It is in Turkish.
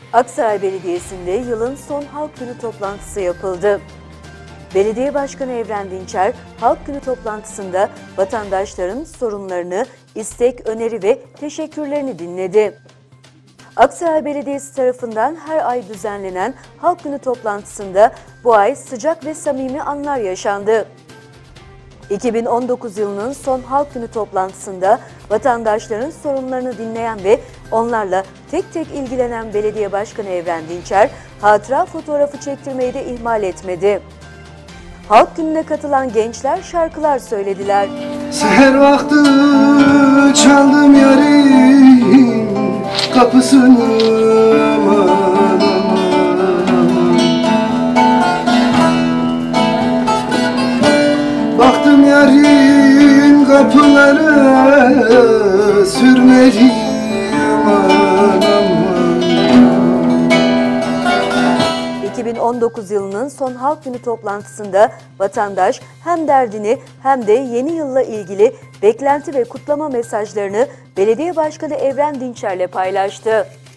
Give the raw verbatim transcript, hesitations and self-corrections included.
Aksaray Belediyesi'nde yılın son Halk Günü toplantısı yapıldı. Belediye Başkanı Evren Dinçer, Halk Günü toplantısında vatandaşların sorunlarını, istek, öneri ve teşekkürlerini dinledi. Aksaray Belediyesi tarafından her ay düzenlenen Halk Günü toplantısında bu ay sıcak ve samimi anlar yaşandı. iki bin on dokuz yılının son Halk Günü toplantısında vatandaşların sorunlarını dinleyen ve onlarla tek tek ilgilenen Belediye Başkanı Evren Dinçer, hatıra fotoğrafı çektirmeyi de ihmal etmedi. Halk Günü'ne katılan gençler şarkılar söylediler. Seher vakti çaldım yarın kapısını, aman aman. Baktım yarın kapıları sürmeli, aman aman. iki bin on dokuz yılının son Halk Günü toplantısında vatandaş hem derdini hem de yeni yılla ilgili beklenti ve kutlama mesajlarını Belediye Başkanı Evren Dinçer'le paylaştı.